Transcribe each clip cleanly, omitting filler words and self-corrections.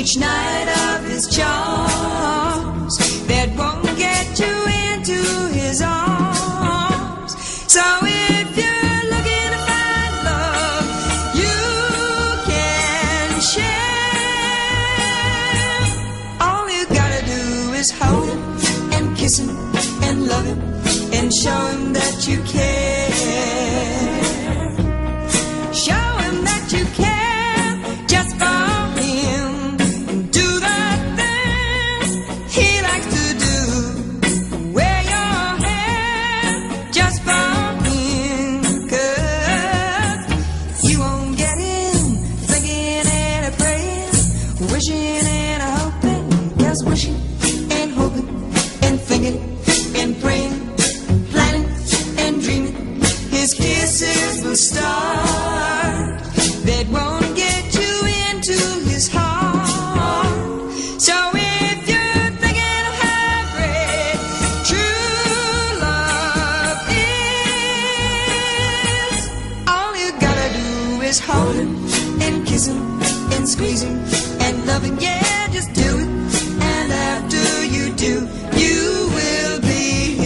each night of his charms that won't get you into his arms. So if you're looking to find love, you can share. All you gotta do is hold him and kiss him and love him and show him that you care. Show him that you care just for him, and do the things he likes to do. Wear your hair just for him, 'cause you won't get him thinking and a praying, wishing and a hoping, just wishing and hoping and thinking and praying, planning and dreaming. His kisses will start that won't get you into his heart. So if you're thinking of how great true love is, all you gotta do is hold him and kiss him and squeeze him and love him. Yeah, just do it. And after you do, you will be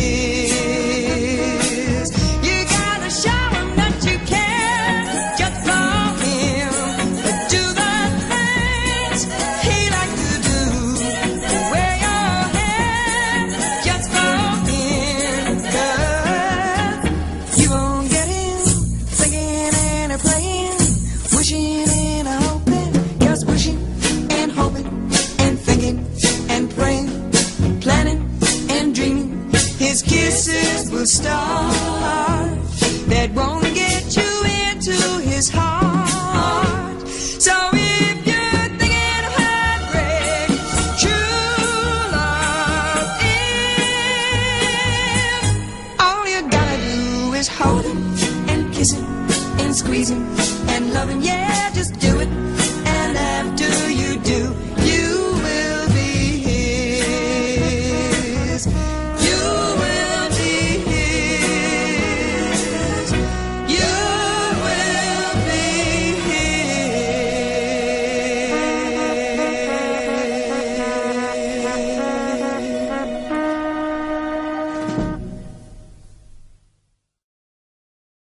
his. You gotta show him that you care just for him, but do the things he likes to do. Wear your hair just for him, 'cause you won't get him thinking and a praying, wishing and a hoping, just wishing and hoping and thinking and praying, planning and dreaming. His kisses will start that won't get you into his heart. So if you're thinking of how great true love is, all you gotta do is hold him and kiss him and squeeze him and love him. Yeah, just do it.